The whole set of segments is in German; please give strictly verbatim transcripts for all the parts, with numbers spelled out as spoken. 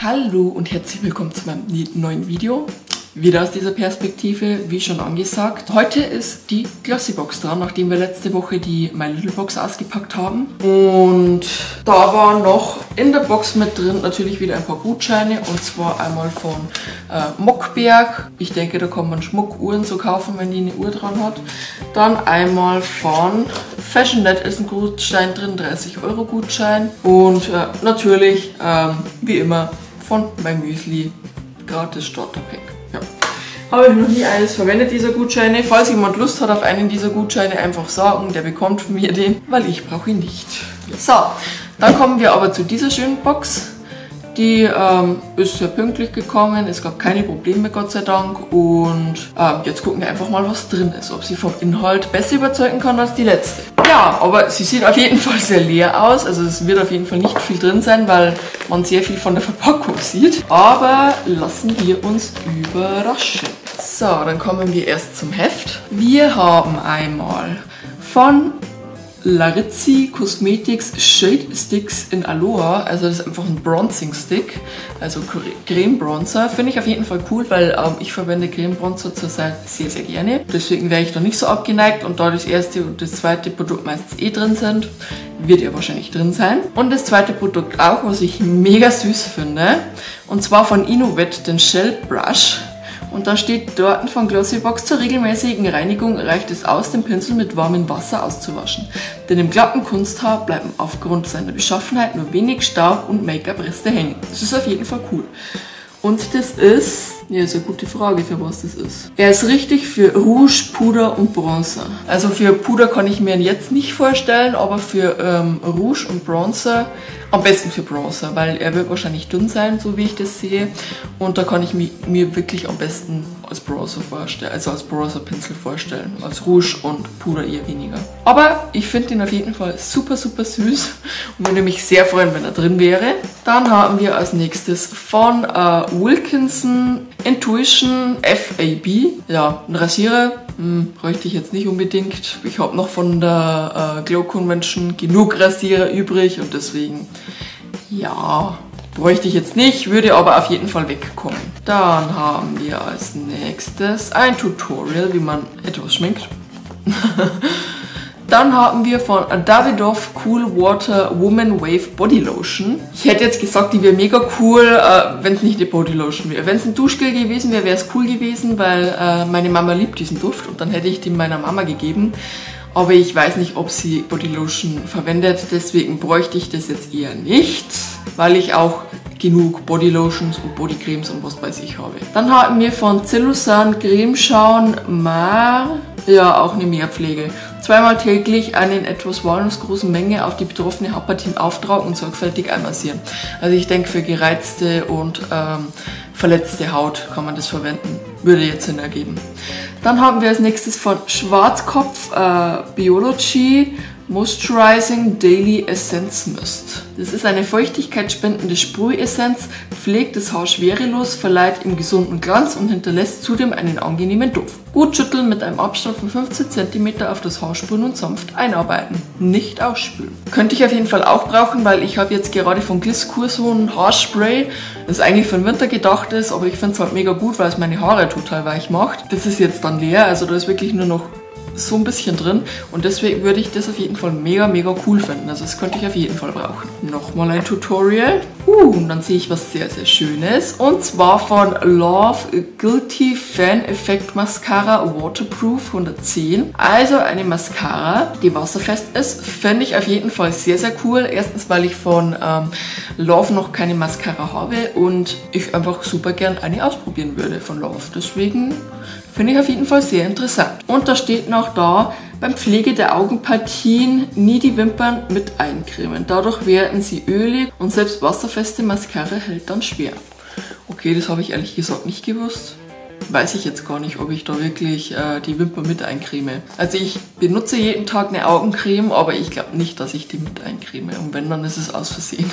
Hallo und herzlich willkommen zu meinem neuen Video. Wieder aus dieser Perspektive, wie schon angesagt. Heute ist die Glossybox dran, nachdem wir letzte Woche die My Little Box ausgepackt haben. Und da war noch in der Box mit drin natürlich wieder ein paar Gutscheine. Und zwar einmal von äh, Mockberg. Ich denke, da kann man Schmuckuhren so kaufen, wenn die eine Uhr dran hat. Dann einmal von Fashionet ist ein Gutschein drin, dreißig Euro Gutschein. Und äh, natürlich, ähm, wie immer, von My Müsli gratis Starterpack. Ja. Habe ich noch nie eines verwendet, dieser Gutscheine. Falls jemand Lust hat auf einen dieser Gutscheine, einfach sagen, der bekommt von mir den, weil ich brauche ihn nicht. So, dann kommen wir aber zu dieser schönen Box. Die ähm, ist sehr pünktlich gekommen, es gab keine Probleme, Gott sei Dank. Und ähm, jetzt gucken wir einfach mal, was drin ist. Ob sie vom Inhalt besser überzeugen kann als die letzte. Ja, aber sie sieht auf jeden Fall sehr leer aus. Also es wird auf jeden Fall nicht viel drin sein, weil man sehr viel von der Verpackung sieht. Aber lassen wir uns überraschen. So, dann kommen wir erst zum Heft. Wir haben einmal von Larizzi Cosmetics Shade Sticks in Aloha, also das ist einfach ein Bronzing Stick, also Creme Bronzer. Finde ich auf jeden Fall cool, weil ähm, ich verwende Creme Bronzer zurzeit sehr, sehr gerne. Deswegen wäre ich da nicht so abgeneigt und da das erste und das zweite Produkt meistens eh drin sind, wird ja wahrscheinlich drin sein. Und das zweite Produkt auch, was ich mega süß finde, und zwar von Innovet, den Shell Brush. Und da steht dort von Glossybox: zur regelmäßigen Reinigung reicht es aus, den Pinsel mit warmem Wasser auszuwaschen. Denn im glatten Kunsthaar bleiben aufgrund seiner Beschaffenheit nur wenig Staub und Make-up-Reste hängen. Das ist auf jeden Fall cool. Und das ist, ja, ist eine gute Frage, für was das ist. Er ist richtig für Rouge, Puder und Bronzer. Also für Puder kann ich mir jetzt nicht vorstellen, aber für ähm, Rouge und Bronzer, am besten für Bronzer, weil er wird wahrscheinlich dünn sein, so wie ich das sehe. Und da kann ich mich, mir wirklich am besten als Bronzer vorstellen, also als Bronzer-Pinsel vorstellen. Als Rouge und Puder eher weniger. Aber ich finde ihn auf jeden Fall super, super süß und würde mich sehr freuen, wenn er drin wäre. Dann haben wir als nächstes von äh, Wilkinson Intuition F A B. Ja, ein Rasierer. Hm, bräuchte ich jetzt nicht unbedingt. Ich habe noch von der äh, Glow Convention genug Rasierer übrig und deswegen, ja, bräuchte ich jetzt nicht, würde aber auf jeden Fall wegkommen. Dann haben wir als nächstes ein Tutorial, wie man etwas schminkt. Dann haben wir von Davidoff Cool Water Woman Wave Body Lotion. Ich hätte jetzt gesagt, die wäre mega cool, äh, wenn es nicht eine Body Lotion wäre. Wenn es ein Duschgel gewesen wäre, wäre es cool gewesen, weil äh, meine Mama liebt diesen Duft und dann hätte ich den meiner Mama gegeben. Aber ich weiß nicht, ob sie Body Lotion verwendet, deswegen bräuchte ich das jetzt eher nicht, weil ich auch genug Body Lotions und Bodycremes und was weiß ich habe. Dann haben wir von Cellusan Cremeschauen Mar, ja, auch eine Mehrpflege. Zweimal täglich eine in etwas walnussgroßen Menge auf die betroffene Hautpartie auftragen und sorgfältig einmassieren. Also ich denke, für gereizte und ähm, verletzte Haut kann man das verwenden. Würde jetzt Sinn ergeben. Dann haben wir als nächstes von Schwarzkopf äh, Biology Moisturizing Daily Essence Mist. Das ist eine feuchtigkeitsspendende Sprühessenz, pflegt das Haar schwerelos, verleiht ihm gesunden Glanz und hinterlässt zudem einen angenehmen Duft. Gut schütteln, mit einem Abstand von fünfzehn Zentimeter auf das Haar sprühen und sanft einarbeiten. Nicht ausspülen. Könnte ich auf jeden Fall auch brauchen, weil ich habe jetzt gerade von Gliskur so ein Haarspray, das eigentlich für den Winter gedacht ist, aber ich finde es halt mega gut, weil es meine Haare total weich macht. Das ist jetzt dann leer, also da ist wirklich nur noch so ein bisschen drin und deswegen würde ich das auf jeden Fall mega, mega cool finden. Also das könnte ich auf jeden Fall brauchen. Nochmal ein Tutorial. Uh, und dann sehe ich was sehr, sehr Schönes. Und zwar von Love Guilty Fan Effect Mascara Waterproof hundertzehn. Also eine Mascara, die wasserfest ist. Finde ich auf jeden Fall sehr, sehr cool. Erstens, weil ich von ähm, Love noch keine Mascara habe und ich einfach super gern eine ausprobieren würde von Love. Deswegen finde ich auf jeden Fall sehr interessant. Und da steht noch da, beim Pflege der Augenpartien nie die Wimpern mit eincremen. Dadurch werden sie ölig und selbst wasserfeste Mascara hält dann schwer. Okay, das habe ich ehrlich gesagt nicht gewusst. Weiß ich jetzt gar nicht, ob ich da wirklich äh, die Wimpern mit eincreme. Also ich benutze jeden Tag eine Augencreme, aber ich glaube nicht, dass ich die mit eincreme. Und wenn, dann ist es aus Versehen.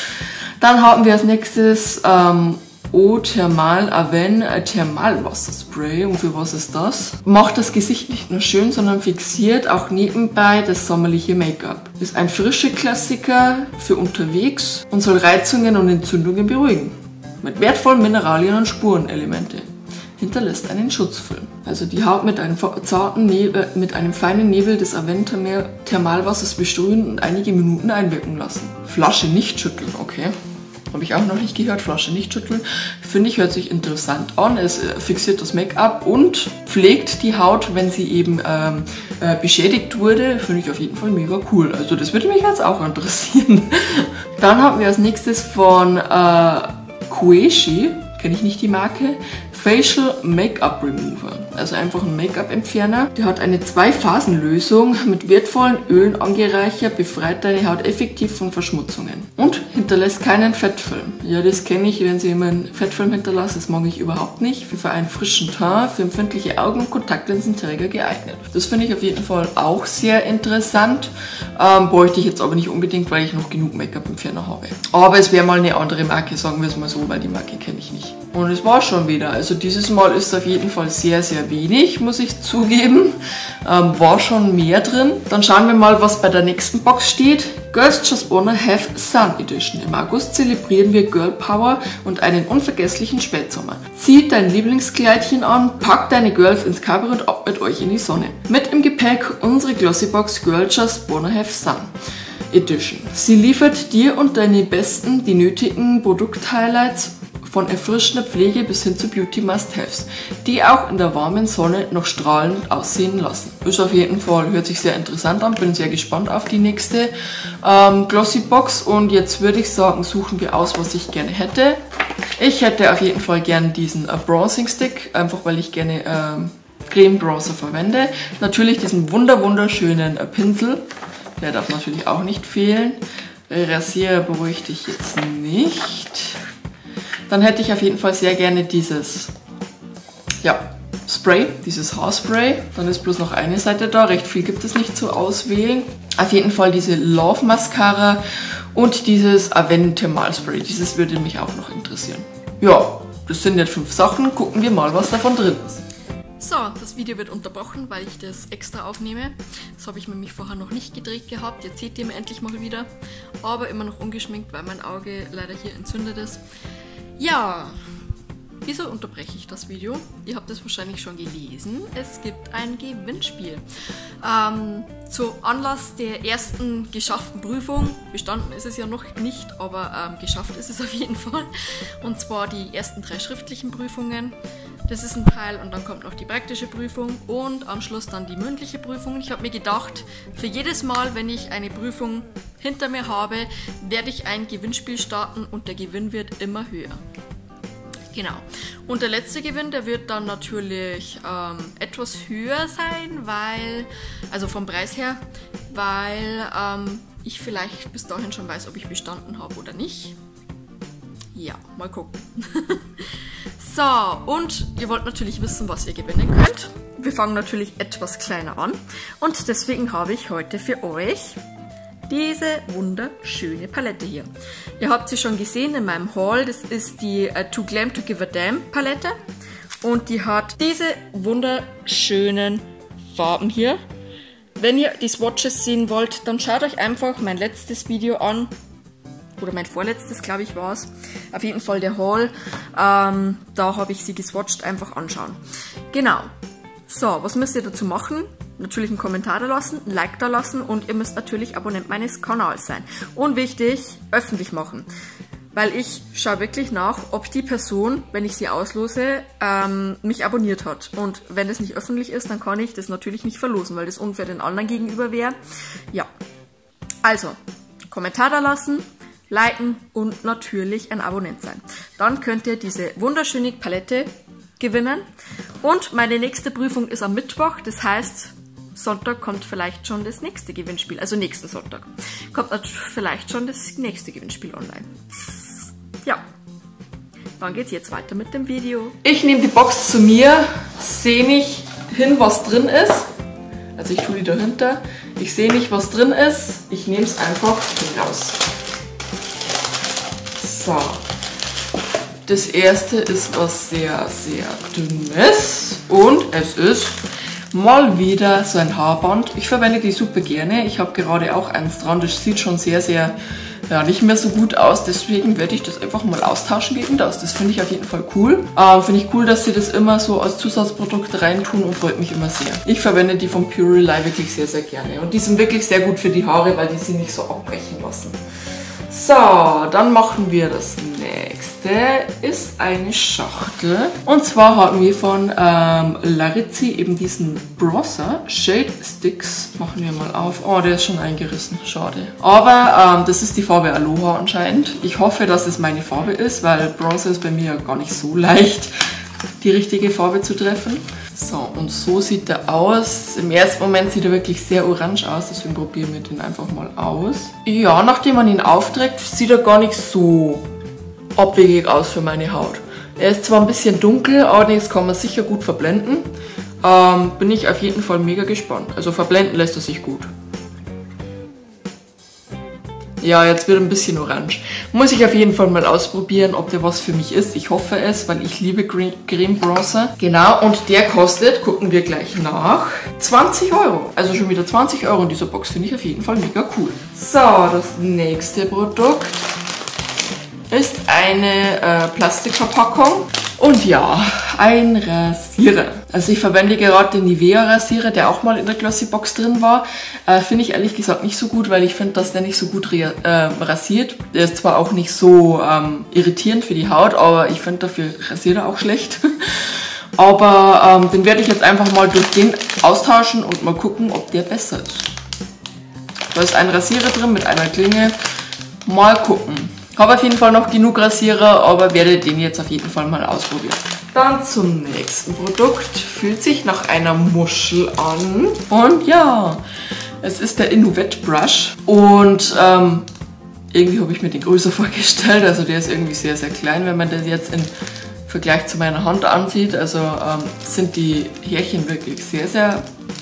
Dann haben wir als nächstes ähm, Eau Thermal Aven Thermalwasserspray. Und für was ist das? Macht das Gesicht nicht nur schön, sondern fixiert auch nebenbei das sommerliche Make-up. Ist ein frischer Klassiker für unterwegs und soll Reizungen und Entzündungen beruhigen. mit wertvollen Mineralien und Spurenelemente. Hinterlässt einen Schutzfilm. Also die Haut mit einem zarten Nebel, mit einem feinen Nebel des Avent-Thermalwassers besprühen und einige Minuten einwirken lassen. Flasche nicht schütteln, okay. Habe ich auch noch nicht gehört, Flasche nicht schütteln. Finde ich, hört sich interessant an. Es fixiert das Make-up und pflegt die Haut, wenn sie eben ähm, äh, beschädigt wurde. Finde ich auf jeden Fall mega cool. Also das würde mich jetzt auch interessieren. Dann haben wir als nächstes von äh, Queshi, kenne ich nicht die Marke, Facial Make-up Remover. Also einfach ein Make-up-Entferner. Der hat eine Zwei-Phasen-Lösung mit wertvollen Ölen angereichert, befreit deine Haut effektiv von Verschmutzungen und hinterlässt keinen Fettfilm. Ja, das kenne ich, wenn sie immer einen Fettfilm hinterlassen. Das mag ich überhaupt nicht. Für einen frischen Teint, für empfindliche Augen und Kontaktlinsenträger geeignet. Das finde ich auf jeden Fall auch sehr interessant. Ähm, bräuchte ich jetzt aber nicht unbedingt, weil ich noch genug Make-up-Entferner habe. Aber es wäre mal eine andere Marke, sagen wir es mal so, weil die Marke kenne ich nicht. Und es war schon wieder. Also dieses Mal ist auf jeden Fall sehr, sehr wenig, muss ich zugeben. Ähm, war schon mehr drin. Dann schauen wir mal, was bei der nächsten Box steht. Girls Just Wanna Have Sun Edition. Im August zelebrieren wir Girl Power und einen unvergesslichen Spätsommer. Zieh dein Lieblingskleidchen an, pack deine Girls ins Cabrio und ab mit euch in die Sonne. Mit im Gepäck unsere Glossybox Girl Just Wanna Have Sun Edition. Sie liefert dir und deine Besten die nötigen Produkt-Highlights von erfrischender Pflege bis hin zu Beauty Must-Haves, die auch in der warmen Sonne noch strahlend aussehen lassen. Ist auf jeden Fall, hört sich sehr interessant an, bin sehr gespannt auf die nächste ähm, Glossybox und jetzt würde ich sagen, suchen wir aus, was ich gerne hätte. Ich hätte auf jeden Fall gerne diesen äh, Bronzing Stick, einfach weil ich gerne ähm, Creme Bronzer verwende. Natürlich diesen wunder wunderschönen äh, Pinsel, der darf natürlich auch nicht fehlen. Rasierer bräuchte ich jetzt nicht. Dann hätte ich auf jeden Fall sehr gerne dieses, ja, Spray, dieses Haarspray. Dann ist bloß noch eine Seite da, recht viel gibt es nicht zu auswählen. Auf jeden Fall diese Love Mascara und dieses Avent Thermalspray. Dieses würde mich auch noch interessieren. Ja, das sind jetzt fünf Sachen. Gucken wir mal, was davon drin ist. So, das Video wird unterbrochen, weil ich das extra aufnehme. Das habe ich nämlich vorher noch nicht gedreht gehabt. Jetzt seht ihr mir endlich mal wieder. Aber immer noch ungeschminkt, weil mein Auge leider hier entzündet ist. Ja, wieso unterbreche ich das Video? Ihr habt es wahrscheinlich schon gelesen. Es gibt ein Gewinnspiel. Ähm, zu Anlass der ersten geschafften Prüfung, bestanden ist es ja noch nicht, aber ähm, geschafft ist es auf jeden Fall. Und zwar die ersten drei schriftlichen Prüfungen. Das ist ein Teil und dann kommt noch die praktische Prüfung und am Schluss dann die mündliche Prüfung. Ich habe mir gedacht, für jedes Mal, wenn ich eine Prüfung hinter mir habe, werde ich ein Gewinnspiel starten und der Gewinn wird immer höher. Genau. Und der letzte Gewinn, der wird dann natürlich ähm, etwas höher sein, weil, also vom Preis her, weil ähm, ich vielleicht bis dahin schon weiß, ob ich bestanden habe oder nicht. Ja, mal gucken. So, und ihr wollt natürlich wissen, was ihr gewinnen könnt. Wir fangen natürlich etwas kleiner an und deswegen habe ich heute für euch diese wunderschöne Palette hier. Ihr habt sie schon gesehen in meinem Haul, das ist die uh, Too Glam to Give a Damn Palette und die hat diese wunderschönen Farben hier. Wenn ihr die Swatches sehen wollt, dann schaut euch einfach mein letztes Video an. Oder mein vorletztes, glaube ich, war es. Auf jeden Fall der Haul. Ähm, da habe ich sie geswatcht. Einfach anschauen. Genau. So, was müsst ihr dazu machen? Natürlich einen Kommentar da lassen, ein Like da lassen und ihr müsst natürlich Abonnent meines Kanals sein. Und wichtig, öffentlich machen. Weil ich schaue wirklich nach, ob die Person, wenn ich sie auslose, ähm, mich abonniert hat. Und wenn das nicht öffentlich ist, dann kann ich das natürlich nicht verlosen, weil das unfair den anderen gegenüber wäre. Ja. Also, Kommentar da lassen, liken und natürlich ein Abonnent sein. Dann könnt ihr diese wunderschöne Palette gewinnen. Und meine nächste Prüfung ist am Mittwoch, das heißt, Sonntag kommt vielleicht schon das nächste Gewinnspiel, also nächsten Sonntag kommt vielleicht schon das nächste Gewinnspiel online. Ja, dann geht's jetzt weiter mit dem Video. Ich nehme die Box zu mir, sehe nicht hin, was drin ist. Also ich tue die dahinter. Ich sehe nicht, was drin ist. Ich nehme es einfach raus. So. Das erste ist was sehr, sehr dünnes und es ist mal wieder so ein Haarband. Ich verwende die super gerne. Ich habe gerade auch eins dran. Das sieht schon sehr, sehr ja, nicht mehr so gut aus. Deswegen werde ich das einfach mal austauschen gegen das. Das finde ich auf jeden Fall cool. Ähm, finde ich cool, dass sie das immer so als Zusatzprodukt reintun und freut mich immer sehr. Ich verwende die von Purely wirklich sehr, sehr gerne. Und die sind wirklich sehr gut für die Haare, weil die sie nicht so abbrechen lassen. So, dann machen wir das nächste, ist eine Schachtel. Und zwar haben wir von ähm, Larizzi eben diesen Bronzer Shade Sticks. Machen wir mal auf. Oh, der ist schon eingerissen, schade. Aber ähm, das ist die Farbe Aloha anscheinend. Ich hoffe, dass es meine Farbe ist, weil Bronzer ist bei mir ja gar nicht so leicht, die richtige Farbe zu treffen. So, und so sieht er aus. Im ersten Moment sieht er wirklich sehr orange aus, deswegen probieren wir den einfach mal aus. Ja, nachdem man ihn aufträgt, sieht er gar nicht so abwegig aus für meine Haut. Er ist zwar ein bisschen dunkel, aber das kann man sicher gut verblenden. Ähm, bin ich auf jeden Fall mega gespannt. Also verblenden lässt er sich gut. Ja, jetzt wird er ein bisschen orange. Muss ich auf jeden Fall mal ausprobieren, ob der was für mich ist. Ich hoffe es, weil ich liebe Creme Bronzer. Genau, und der kostet, gucken wir gleich nach, zwanzig Euro. Also schon wieder zwanzig Euro in dieser Box, finde ich auf jeden Fall mega cool. So, das nächste Produkt ist eine äh, Plastikverpackung. Und ja, ein Rasierer. Also ich verwende gerade den Nivea Rasierer, der auch mal in der Glossybox drin war. Äh, finde ich ehrlich gesagt nicht so gut, weil ich finde, dass der nicht so gut äh, rasiert. Der ist zwar auch nicht so ähm, irritierend für die Haut, aber ich finde dafür rasiert er auch schlecht. Aber ähm, den werde ich jetzt einfach mal durch den austauschen und mal gucken, ob der besser ist. Da ist ein Rasierer drin mit einer Klinge. Mal gucken. Habe auf jeden Fall noch genug Rasierer, aber werde den jetzt auf jeden Fall mal ausprobieren. Dann zum nächsten Produkt. Fühlt sich nach einer Muschel an. Und ja, es ist der Innovate Brush. Und ähm, irgendwie habe ich mir den größer vorgestellt. Also der ist irgendwie sehr, sehr klein, wenn man den jetzt im Vergleich zu meiner Hand ansieht. Also ähm, sind die Härchen wirklich sehr, sehr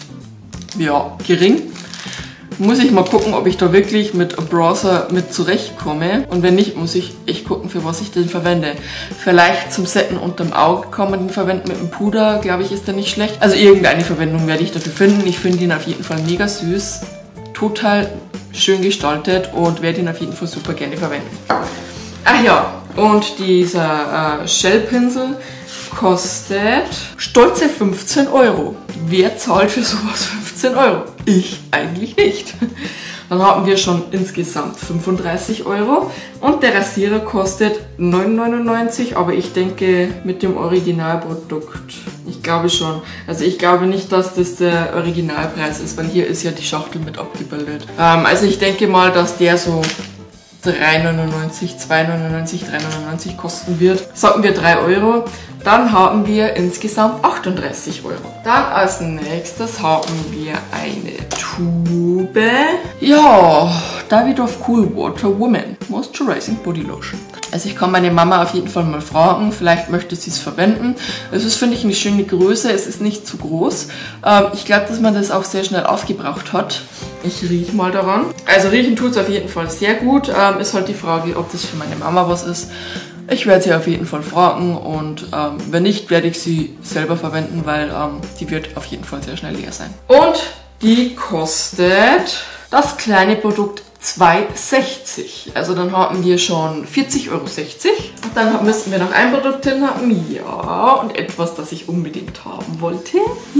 ja, gering. Muss ich mal gucken, ob ich da wirklich mit Bronzer mit zurechtkomme. Und wenn nicht, muss ich echt gucken, für was ich den verwende. Vielleicht zum Setten unterm Auge kann man den verwenden mit dem Puder, glaube ich, ist der nicht schlecht. Also irgendeine Verwendung werde ich dafür finden. Ich finde ihn auf jeden Fall mega süß, total schön gestaltet und werde ihn auf jeden Fall super gerne verwenden. Ach ja, und dieser äh, Shell-Pinsel kostet stolze fünfzehn Euro. Wer zahlt für sowas fünfzehn Euro? Ich eigentlich nicht. Dann haben wir schon insgesamt fünfunddreißig Euro und der Rasierer kostet neun neunundneunzig, aber ich denke mit dem Originalprodukt, ich glaube schon. Also ich glaube nicht, dass das der Originalpreis ist, weil hier ist ja die Schachtel mit abgebildet. Ähm, also ich denke mal, dass der so drei neunundneunzig, zwei neunundneunzig, drei neunundneunzig kosten wird. Sagen wir drei Euro. Dann haben wir insgesamt achtunddreißig Euro. Dann als nächstes haben wir eine Tube. Ja, Davidoff Cool Water Woman Moisturizing Body Lotion. Also ich kann meine Mama auf jeden Fall mal fragen, vielleicht möchte sie es verwenden. Es ist, finde ich, eine schöne Größe, es ist nicht zu groß. Ähm, ich glaube, dass man das auch sehr schnell aufgebraucht hat. Ich rieche mal daran. Also riechen tut es auf jeden Fall sehr gut. Ähm, ist halt die Frage, ob das für meine Mama was ist. Ich werde sie auf jeden Fall fragen und ähm, wenn nicht, werde ich sie selber verwenden, weil ähm, die wird auf jeden Fall sehr schnell leer sein. Und die kostet das kleine Produkt zwei sechzig. Also dann haben wir schon vierzig Euro sechzig. Und dann müssten wir noch ein Produkt hin haben. Ja, und etwas, das ich unbedingt haben wollte.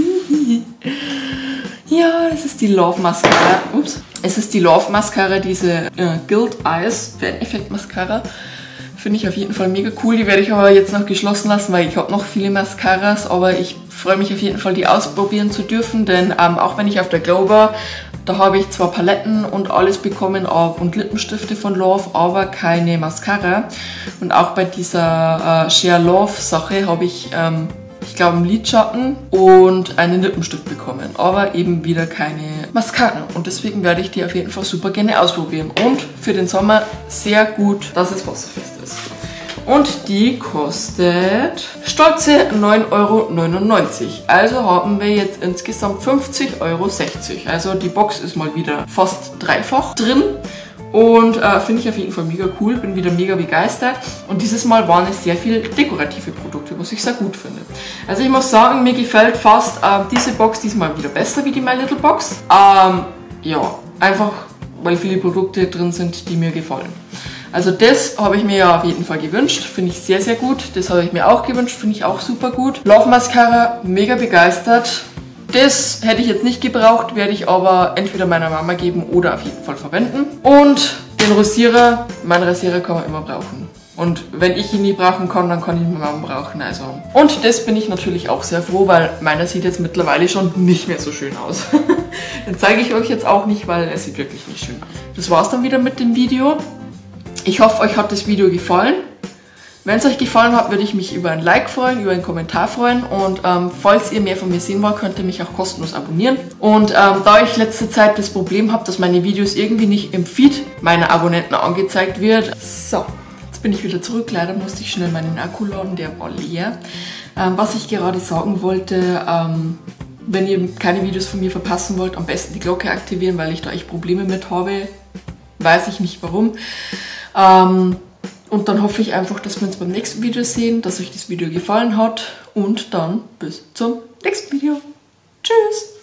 Ja, es ist die Love Mascara. Ups. Es ist die Love Mascara, diese äh, Gilt Eyes Fan Effect Mascara. Finde ich auf jeden Fall mega cool. Die werde ich aber jetzt noch geschlossen lassen, weil ich habe noch viele Mascaras. Aber ich freue mich auf jeden Fall, die ausprobieren zu dürfen. Denn ähm, auch wenn ich auf der Glow war, da habe ich zwar Paletten und alles bekommen und Lippenstifte von Love, aber keine Mascara. Und auch bei dieser äh, Share Love Sache habe ich, ähm, ich glaube, einen Lidschatten und einen Lippenstift bekommen. Aber eben wieder keine Mascara. Und deswegen werde ich die auf jeden Fall super gerne ausprobieren. Und für den Sommer sehr gut, dass es wasserfest ist. Und die kostet stolze neun Euro neunundneunzig. Also haben wir jetzt insgesamt fünfzig Euro sechzig. Also die Box ist mal wieder fast dreifach drin. Und äh, finde ich auf jeden Fall mega cool, bin wieder mega begeistert. Und dieses Mal waren es sehr viele dekorative Produkte, was ich sehr gut finde. Also ich muss sagen, mir gefällt fast äh, diese Box diesmal wieder besser wie die My Little Box. Ähm, ja, einfach weil viele Produkte drin sind, die mir gefallen. Also das habe ich mir ja auf jeden Fall gewünscht, finde ich sehr, sehr gut. Das habe ich mir auch gewünscht, finde ich auch super gut. Love Mascara, mega begeistert. Das hätte ich jetzt nicht gebraucht, werde ich aber entweder meiner Mama geben oder auf jeden Fall verwenden. Und den Rasierer, meinen Rasierer kann man immer brauchen. Und wenn ich ihn nie brauchen kann, dann kann ich meine Mama brauchen. Also. Und das bin ich natürlich auch sehr froh, weil meiner sieht jetzt mittlerweile schon nicht mehr so schön aus. Den zeige ich euch jetzt auch nicht, weil er sieht wirklich nicht schön aus. Das war's dann wieder mit dem Video. Ich hoffe, euch hat das Video gefallen. Wenn es euch gefallen hat, würde ich mich über ein Like freuen, über einen Kommentar freuen. Und ähm, falls ihr mehr von mir sehen wollt, könnt ihr mich auch kostenlos abonnieren. Und ähm, da ich letzte Zeit das Problem habe, dass meine Videos irgendwie nicht im Feed meiner Abonnenten angezeigt wird. So, jetzt bin ich wieder zurück. Leider musste ich schnell meinen Akku laden, der war leer. Ähm, was ich gerade sagen wollte, ähm, wenn ihr keine Videos von mir verpassen wollt, am besten die Glocke aktivieren, weil ich da echt Probleme mit habe. Weiß ich nicht warum. Ähm, Und dann hoffe ich einfach, dass wir uns beim nächsten Video sehen, dass euch das Video gefallen hat und dann bis zum nächsten Video. Tschüss!